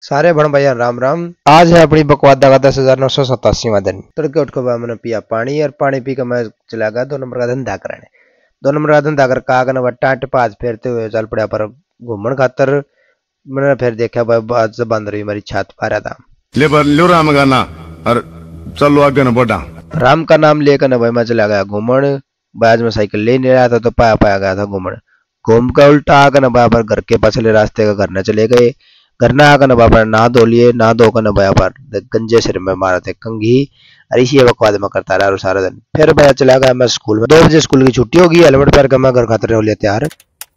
सारे भण भैया राम राम। आज है अपनी बकवादा का 10,987वां दिन। तड़के उठ कर मैंने पिया पानी और पानी पी कर मैं चला गया 2 नंबर का धंधा कराने। 2 नंबर का धंधा कर कागन टाट पास फेरते हुए चल पड़ा पर घूमन खातर। मैंने फिर देखा भाई बात से बंद रही मेरी छत पा रहा था। लो राम का ना और चलो आगे न बढ़ा। राम का नाम लेकर न भाई मैं चला गया घूमन। बाद में साइकिल ले नहीं रहा था तो पाया पाया गया था घूमन। घूम कर उल्टा आकर न बाबर घर के पछले रास्ते का घर न चले गए। घर न आकर न बाबर नहा धो लिए, नहा धोकर न बाबर गंजे सिर में मारे थे कंघी। और इसी बकवाद में करता रहा सारा दिन। फिर भैया चला गया मैं स्कूल में। 2 बजे स्कूल की छुट्टी होगी, हेलमेट पहन कर मैं घर खातर हो लिया तैयार।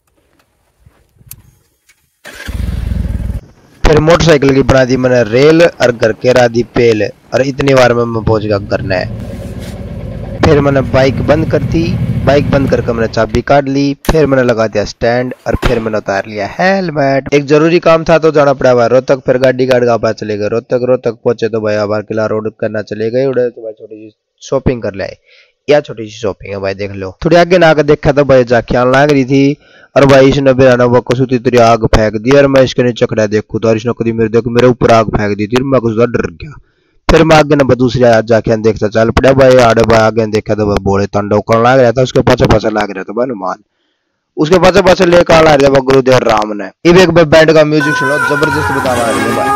फिर मोटरसाइकिल की बना दी मैंने रेल और घर के रा दी पेल। और इतनी बार में मैं पहुंच गया घर न। फिर मैंने बाइक बंद कर दी। बाइक बंद करके मैंने चाबी काट ली। फिर मैंने लगा दिया स्टैंड और फिर मैंने उतार लिया हेलमेट। एक जरूरी काम था तो जाना पड़ा हुआ रोहतक। फिर गाड़ी गाड़ का पास चले गए रोहतक। रोहतक पहुंचे तो भाई आभार किला रोड करना चले गए उड़े तो भाई छोटी सी शॉपिंग कर ले। या छोटी सी शॉपिंग है भाई देख लो। थोड़ी आगे ना आकर देखा तो भाई जाके आने लग रही थी। और भाई इसने बेराना वो कसुती तेरी आग फेंक दी और मैं इसके नीचे खड़ा देखूं तो इसने कभी मेरे देखो मेरे ऊपर आग फेंक दी थी। मैं कुछ डर गया। फिर मैं आगे नंबर दूसरी जाके देखता चल पड़ा भाई आड़े भाई आगे देखा तो भाई बोले तांडव करने लग रहा था। उसके पाछे पाछे लग रहा था भाई हनुमान। उसके पाछे पाछे लेकर आ रहा था गुरुदेव राम ने। एक बैंड का म्यूजिक सुनो जबरदस्त बता रहा है भाई।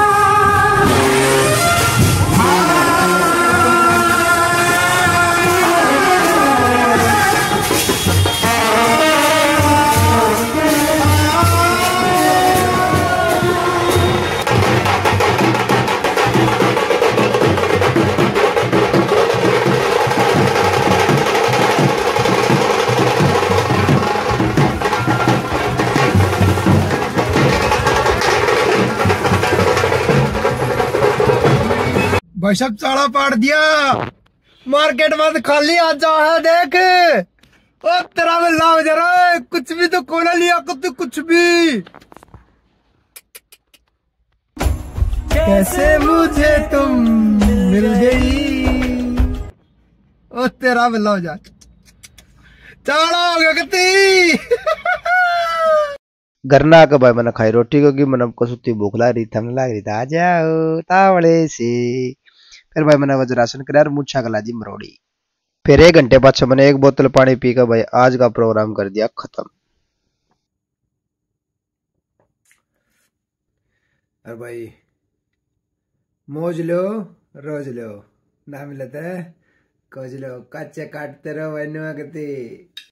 भाई सब चाड़ा पाड़ दिया। मार्केट में खाली आ जा है देख। ओ तेरा में लाभ जरा कुछ भी तो कोना लिया कुछ भी। कैसे मुझे तुम मिल गई। ओ तेरा में लाभ जा चाड़ा हो गया कती। गरना का भाई मैंने खाई रोटी क्योंकि मैंने को सुती भूख लग रही थी। हमने लग रही था आ जाओ तावड़े से। फिर भाई मैंने वज्रासन करा और मुच्छा गला दी मरोड़ी। फिर 1 घंटे बाद मैंने 1 बोतल पानी पी कर भाई आज का प्रोग्राम कर दिया खत्म। अरे भाई मौज लो रोज लो ना मिलता है खोज लो कच्चे काटते रहो भाई।